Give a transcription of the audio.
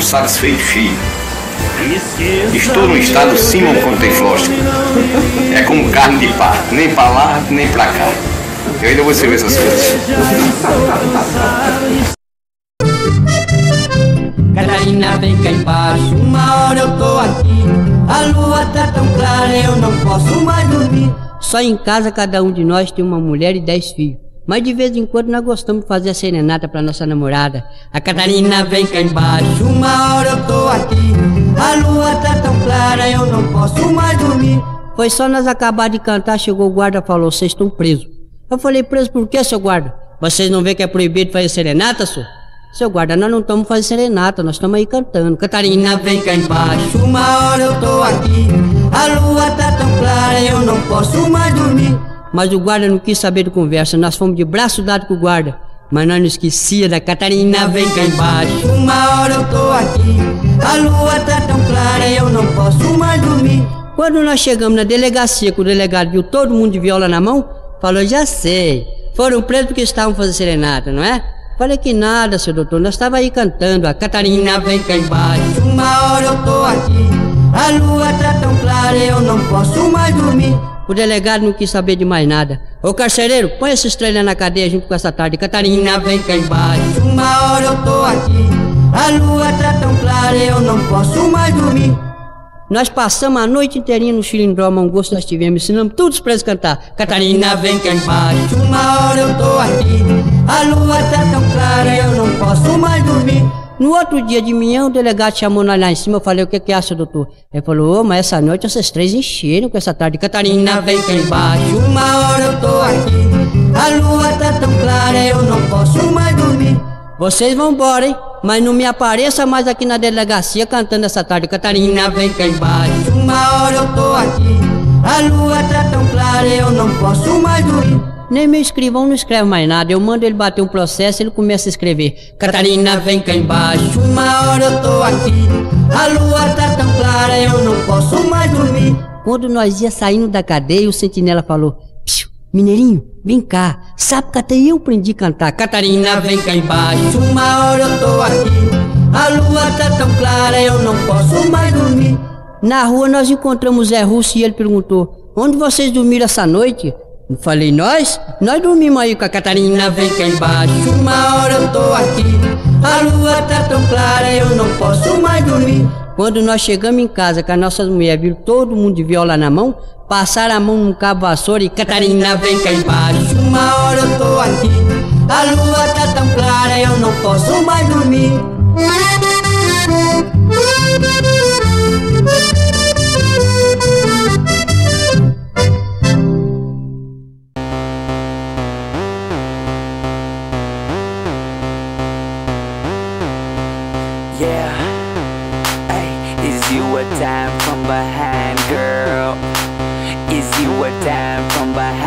satisfeito, filho. Estou no estado Simon Conteflóstico. É como carne de pato, nem pra lá, nem pra cá. Eu ainda vou escrever essas coisas. Catarina, vem cá embaixo, uma hora eu tô aqui. A lua tá tão clara, eu não posso mais dormir. Só em casa cada um de nós tem uma mulher e 10 filhos. Mas de vez em quando nós gostamos de fazer a serenata pra nossa namorada. A Catarina, vem cá embaixo, uma hora eu tô aqui. A lua tá tão clara, eu não posso mais dormir. Foi só nós acabar de cantar, chegou o guarda e falou: vocês estão presos. Eu falei: preso por quê, seu guarda? Vocês não veem que é proibido fazer serenata, senhor? Seu guarda, nós não estamos fazendo serenata, nós estamos aí cantando. Catarina, vem cá embaixo, uma hora eu tô aqui. A lua tá tão clara, eu não posso mais dormir. Mas o guarda não quis saber de conversa, nós fomos de braço dado com o guarda. Mas nós não esquecia da Catarina, vem cá embaixo, uma hora eu tô aqui. A lua tá tão clara, eu não posso mais dormir. Quando nós chegamos na delegacia, que o delegado viu todo mundo de viola na mão, falou: já sei, foram presos porque estavam fazendo serenata, não é? Falei: que nada, seu doutor, nós estávamos aí cantando. A Catarina, vem cá embaixo, uma hora eu tô aqui. A lua tá tão clara, eu não posso mais dormir. O delegado não quis saber de mais nada. Ô carcereiro, põe essa estrela na cadeia junto com essa tarde. Catarina, vem cá embaixo, uma hora eu tô aqui. A lua tá tão clara, eu não posso mais dormir. Nós passamos a noite inteirinha no xilindró, um gosto nós tivemos, ensinamos todos os presos a cantar. Catarina, vem cá embaixo, uma hora eu tô aqui. A lua tá tão clara, eu não posso mais dormir. No outro dia de manhã, o delegado chamou nós lá em cima. Eu falei: o que é, seu doutor? Ele falou: mas essa noite vocês três encheram com essa tarde. Catarina, vem cá embaixo, uma hora eu tô aqui. A lua tá tão clara, eu não posso mais dormir. Vocês vão embora, hein? Mas não me apareça mais aqui na delegacia cantando essa tarde. Catarina, vem cá embaixo, uma hora eu tô aqui. A lua tá tão clara, eu não posso mais dormir. Nem meu escrivão não escreve mais nada. Eu mando ele bater um processo, ele começa a escrever. Catarina, vem cá embaixo, uma hora eu tô aqui. A lua tá tão clara, eu não posso mais dormir. Quando nós ia saindo da cadeia, o sentinela falou: mineirinho, vem cá, sabe que até eu aprendi a cantar. Catarina, vem cá embaixo, uma hora eu tô aqui. A lua tá tão clara, eu não posso mais dormir. Na rua nós encontramos Zé Russo e ele perguntou: onde vocês dormiram essa noite? Eu falei: nós dormimos aí com a Catarina. Vem cá embaixo, uma hora eu tô aqui. A lua tá tão clara, eu não posso mais dormir. Quando nós chegamos em casa com as nossas mulheres, viram todo mundo de viola na mão, passaram a mão num cabo vassoura e: Catarina, vem cá embaixo, uma hora eu tô aqui. A lua tá tão clara, eu não posso mais dormir. Yeah, hey, is you a time from behind, girl? Is you a time from behind?